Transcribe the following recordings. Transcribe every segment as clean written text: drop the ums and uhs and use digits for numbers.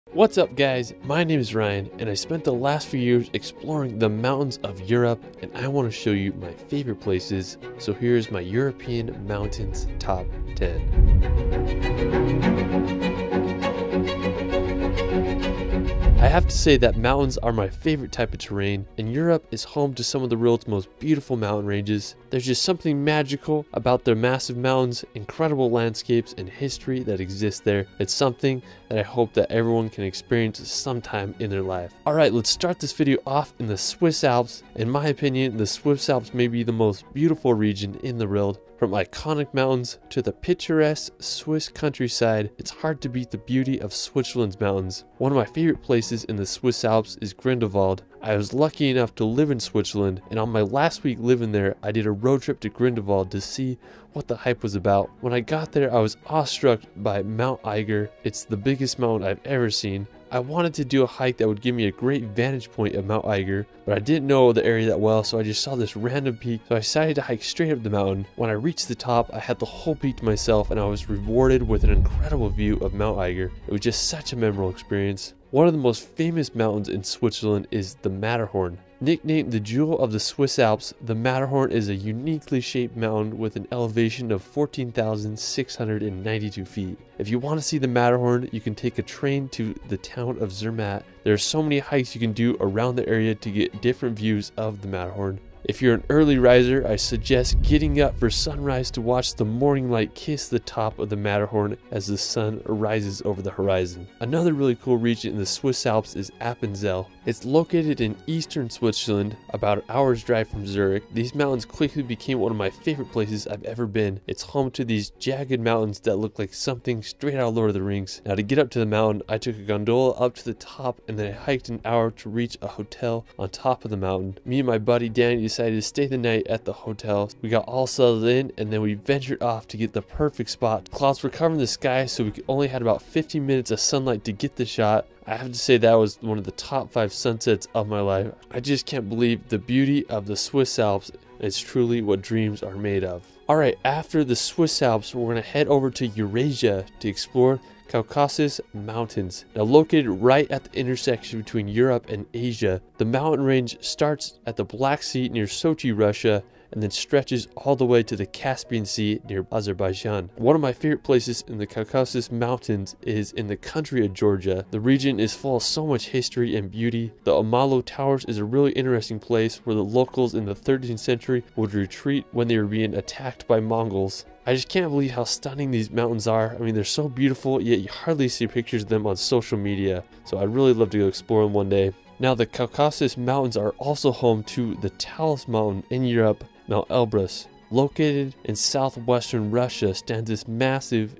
What's up guys, my name is Ryan and I spent the last few years exploring the mountains of Europe and I want to show you my favorite places. So here's my European mountains top 10. I have to say that mountains are my favorite type of terrain, and Europe is home to some of the world's most beautiful mountain ranges. There's just something magical about their massive mountains, incredible landscapes, and history that exists there. It's something that I hope that everyone can experience sometime in their life. Alright, let's start this video off in the Swiss Alps. In my opinion, the Swiss Alps may be the most beautiful region in the world. From iconic mountains to the picturesque Swiss countryside, it's hard to beat the beauty of Switzerland's mountains. One of my favorite places in the Swiss Alps is Grindelwald. I was lucky enough to live in Switzerland, and on my last week living there, I did a road trip to Grindelwald to see what the hype was about. When I got there, I was awestruck by Mount Eiger. It's the biggest mountain I've ever seen. I wanted to do a hike that would give me a great vantage point of Mount Eiger, but I didn't know the area that well, so I just saw this random peak, so I decided to hike straight up the mountain. When I reached the top, I had the whole peak to myself and I was rewarded with an incredible view of Mount Eiger. It was just such a memorable experience. One of the most famous mountains in Switzerland is the Matterhorn. Nicknamed the jewel of the Swiss Alps, the Matterhorn is a uniquely shaped mountain with an elevation of 14,692 feet. If you want to see the Matterhorn, you can take a train to the town of Zermatt. There are so many hikes you can do around the area to get different views of the Matterhorn. If you're an early riser, I suggest getting up for sunrise to watch the morning light kiss the top of the Matterhorn as the sun rises over the horizon. Another really cool region in the Swiss Alps is Appenzell. It's located in eastern Switzerland, about an hour's drive from Zurich. These mountains quickly became one of my favorite places I've ever been. It's home to these jagged mountains that look like something straight out of Lord of the Rings. Now to get up to the mountain, I took a gondola up to the top and then I hiked an hour to reach a hotel on top of the mountain. Me and my buddy Danny decided to stay the night at the hotel. We got all settled in and then we ventured off to get the perfect spot. Clouds were covering the sky, so we only had about 15 minutes of sunlight to get the shot. I have to say that was one of the top 5 sunsets of my life. I just can't believe the beauty of the Swiss Alps. It's truly what dreams are made of. Alright, after the Swiss Alps, we're going to head over to Eurasia to explore Caucasus Mountains. Now located right at the intersection between Europe and Asia, the mountain range starts at the Black Sea near Sochi, Russia, and then stretches all the way to the Caspian Sea near Azerbaijan. One of my favorite places in the Caucasus Mountains is in the country of Georgia. The region is full of so much history and beauty. The Omalo Towers is a really interesting place where the locals in the 13th century would retreat when they were being attacked by Mongols. I just can't believe how stunning these mountains are. I mean, they're so beautiful, yet you hardly see pictures of them on social media. So I'd really love to go explore them one day. Now, the Caucasus Mountains are also home to the tallest mountain in Europe, Mount Elbrus. Located in southwestern Russia stands this massive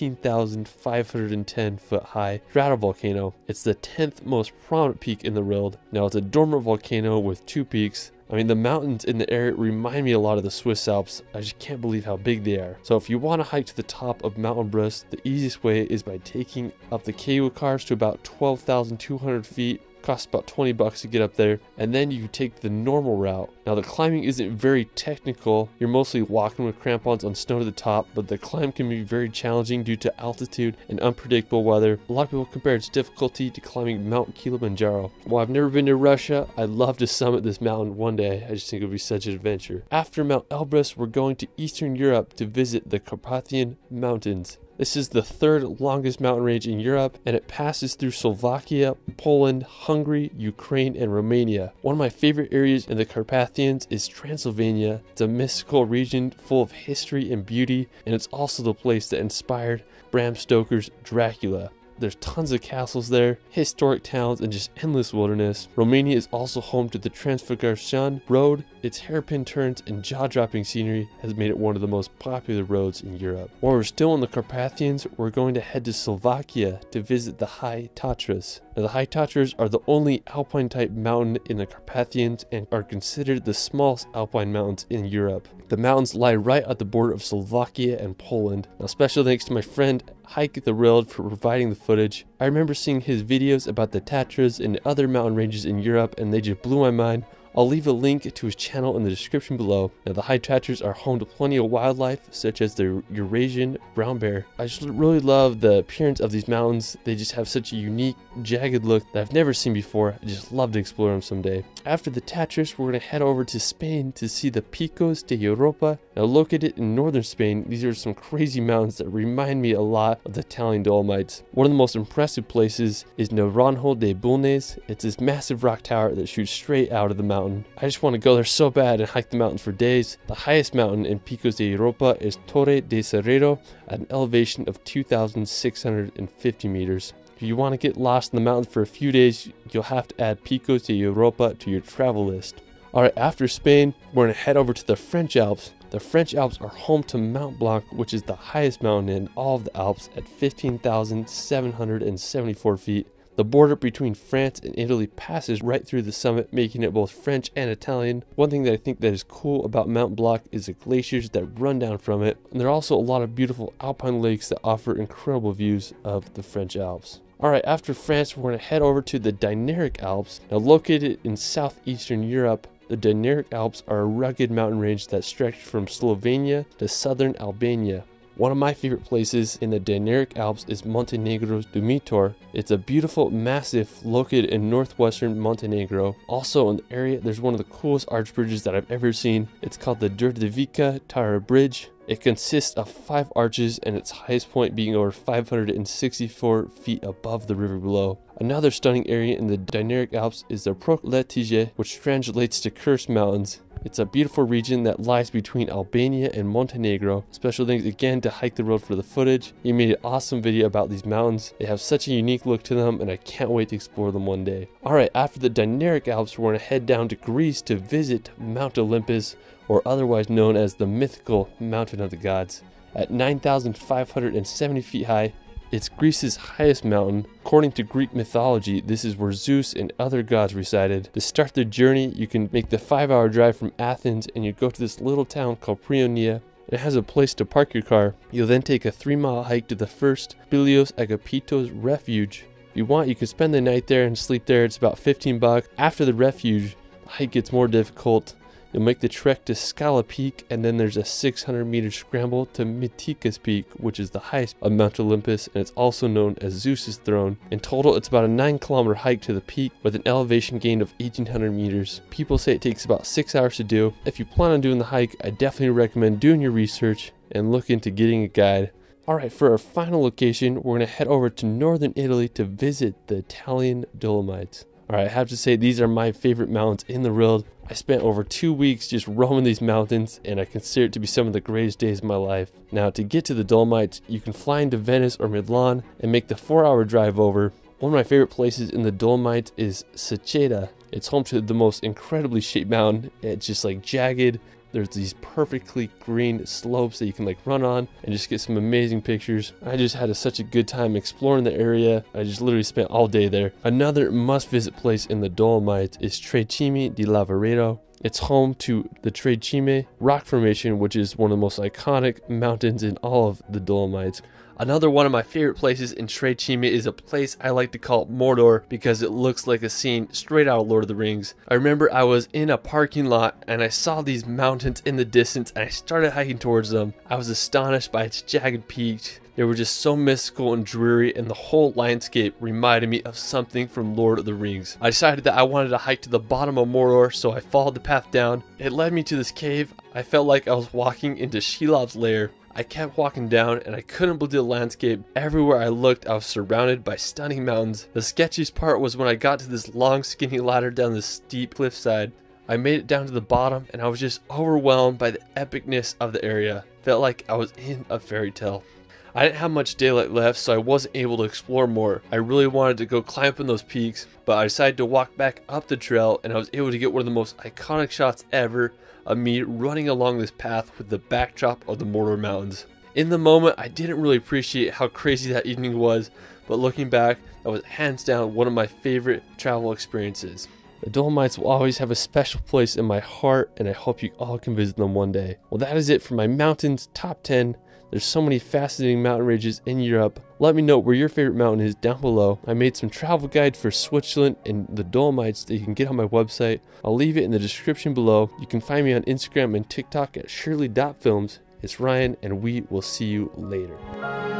18,510 foot high stratovolcano. It's the 10th most prominent peak in the world. Now, it's a dormant volcano with 2 peaks. I mean, the mountains in the area remind me a lot of the Swiss Alps. I just can't believe how big they are. So if you want to hike to the top of Mount Elbrus, the easiest way is by taking up the cable cars to about 12,200 feet. Costs about $20 to get up there, and then you take the normal route. Now the climbing isn't very technical. You're mostly walking with crampons on snow to the top, but the climb can be very challenging due to altitude and unpredictable weather. A lot of people compare its difficulty to climbing Mount Kilimanjaro. While I've never been to Russia, I'd love to summit this mountain one day. I just think it would be such an adventure. After Mount Elbrus, we're going to Eastern Europe to visit the Carpathian Mountains. This is the 3rd longest mountain range in Europe, and it passes through Slovakia, Poland, Hungary, Ukraine, and Romania. One of my favorite areas in the Carpathians is Transylvania. It's a mystical region full of history and beauty, and it's also the place that inspired Bram Stoker's Dracula. There's tons of castles there, historic towns, and just endless wilderness. Romania is also home to the Transfăgărășan Road. Its hairpin turns and jaw-dropping scenery has made it one of the most popular roads in Europe. While we're still in the Carpathians, we're going to head to Slovakia to visit the High Tatras. Now, the High Tatras are the only alpine-type mountain in the Carpathians and are considered the smallest alpine mountains in Europe. The mountains lie right at the border of Slovakia and Poland. Now, special thanks to my friend Hike the Railed for providing the footage. I remember seeing his videos about the Tatras and other mountain ranges in Europe, and they just blew my mind. I'll leave a link to his channel in the description below. Now, the High Tatras are home to plenty of wildlife, such as the Eurasian brown bear. I just really love the appearance of these mountains. They just have such a unique, jagged look that I've never seen before. I just love to explore them someday. After the Tatras, we're going to head over to Spain to see the Picos de Europa. Now, located in northern Spain, these are some crazy mountains that remind me a lot of the Italian Dolomites. One of the most impressive places is Naranjo de Bulnes. It's this massive rock tower that shoots straight out of the mountain. I just want to go there so bad and hike the mountains for days. The highest mountain in Picos de Europa is Torre de Cerrero at an elevation of 2,650 meters. If you want to get lost in the mountains for a few days, you'll have to add Picos de Europa to your travel list. Alright, after Spain, we're going to head over to the French Alps. The French Alps are home to Mont Blanc, which is the highest mountain in all of the Alps at 15,774 feet. The border between France and Italy passes right through the summit, making it both French and Italian. One thing that I think that is cool about Mont Blanc is the glaciers that run down from it. And there are also a lot of beautiful alpine lakes that offer incredible views of the French Alps. Alright, after France, we're going to head over to the Dinaric Alps. Now, located in southeastern Europe, the Dinaric Alps are a rugged mountain range that stretch from Slovenia to southern Albania. One of my favorite places in the Dinaric Alps is Montenegro's Dumitor. It's a beautiful massif located in northwestern Montenegro. Also in the area, there's one of the coolest arch bridges that I've ever seen. It's called the Đurđevića Tara Bridge. It consists of 5 arches and its highest point being over 564 feet above the river below. Another stunning area in the Dinaric Alps is the Prokletije, which translates to Cursed Mountains. It's a beautiful region that lies between Albania and Montenegro. Special thanks again to Hike the Road for the footage. He made an awesome video about these mountains. They have such a unique look to them and I can't wait to explore them one day. Alright, after the Dinaric Alps, we're going to head down to Greece to visit Mount Olympus, or otherwise known as the mythical Mountain of the Gods. At 9,570 feet high, it's Greece's highest mountain. According to Greek mythology, this is where Zeus and other gods resided. To start the journey, you can make the 5-hour drive from Athens and you go to this little town called Prionia. It has a place to park your car. You'll then take a 3-mile hike to the first Spilios Agapitos refuge. If you want, you can spend the night there and sleep there. It's about $15. After the refuge, the hike gets more difficult. You'll make the trek to Scala Peak, and then there's a 600-meter scramble to Mytikas Peak, which is the highest of Mount Olympus, and it's also known as Zeus's throne. In total, it's about a 9-kilometer hike to the peak with an elevation gain of 1,800 meters. People say it takes about 6 hours to do. If you plan on doing the hike, I definitely recommend doing your research and look into getting a guide. Alright, for our final location, we're going to head over to northern Italy to visit the Italian Dolomites. Alright, I have to say these are my favorite mountains in the world. I spent over 2 weeks just roaming these mountains and I consider it to be some of the greatest days of my life. Now, to get to the Dolomites, you can fly into Venice or Milan and make the 4-hour drive over. One of my favorite places in the Dolomites is Seceda. It's home to the most incredibly shaped mountain. It's just like jagged. There's these perfectly green slopes that you can like run on and just get some amazing pictures. I just had such a good time exploring the area. I just literally spent all day there. Another must visit place in the Dolomites is Trecime di Lavaredo. It's home to the Trecime rock formation, which is one of the most iconic mountains in all of the Dolomites. Another one of my favorite places in Trecime is a place I like to call Mordor because it looks like a scene straight out of Lord of the Rings. I remember I was in a parking lot and I saw these mountains in the distance and I started hiking towards them. I was astonished by its jagged peaks. They were just so mystical and dreary, and the whole landscape reminded me of something from Lord of the Rings. I decided that I wanted to hike to the bottom of Mordor, so I followed the path down. It led me to this cave. I felt like I was walking into Shelob's lair. I kept walking down and I couldn't believe the landscape. Everywhere I looked, I was surrounded by stunning mountains. The sketchiest part was when I got to this long skinny ladder down this steep cliffside. I made it down to the bottom and I was just overwhelmed by the epicness of the area. Felt like I was in a fairy tale. I didn't have much daylight left, so I wasn't able to explore more. I really wanted to go climb up in those peaks, but I decided to walk back up the trail and I was able to get one of the most iconic shots ever of me running along this path with the backdrop of the Mordor Mountains. In the moment, I didn't really appreciate how crazy that evening was, but looking back, that was hands down one of my favorite travel experiences. The Dolomites will always have a special place in my heart, and I hope you all can visit them one day. Well, that is it for my mountains top 10. There's so many fascinating mountain ranges in Europe. Let me know where your favorite mountain is down below. I made some travel guides for Switzerland and the Dolomites that you can get on my website. I'll leave it in the description below. You can find me on Instagram and TikTok at shirley.films. It's Ryan, and we will see you later.